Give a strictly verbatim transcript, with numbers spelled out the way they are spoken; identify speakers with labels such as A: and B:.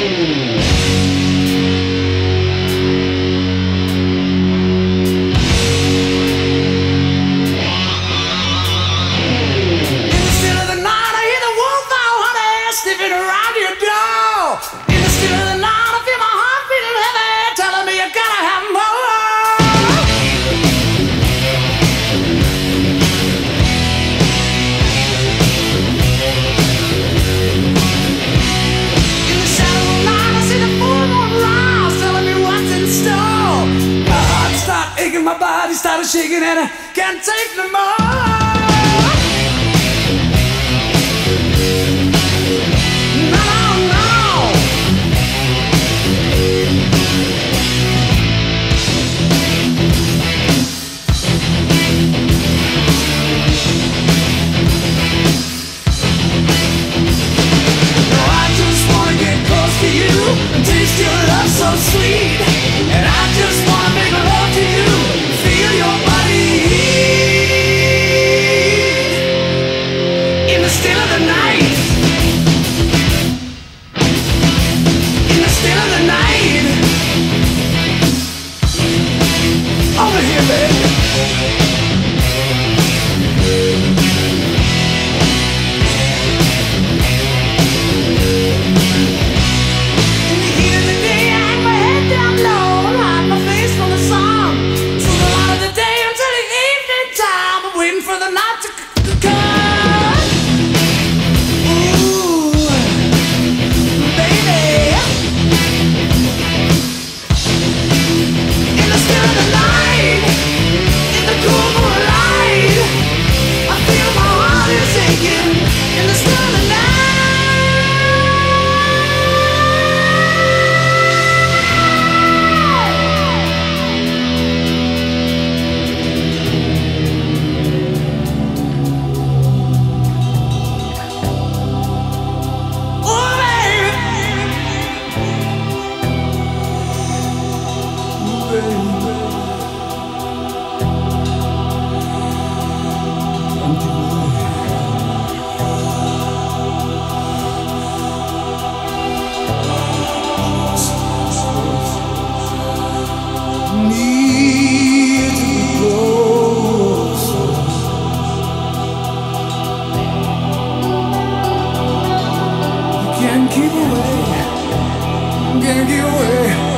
A: My body started shaking and I can't take no more. No, no. No, I just wanna get close to you and taste your love so sweet. And I just wanna make love to you. Feel your body in the still of the night. In the still of the night. Over here, baby. In the heat of the day, I hang my head down low, hide my face from the sun. Waiting for the night to come. Ooh, baby. In the still of the night, in the cool moonlight, I feel my heart is aching. In the still of the night. Can't get away.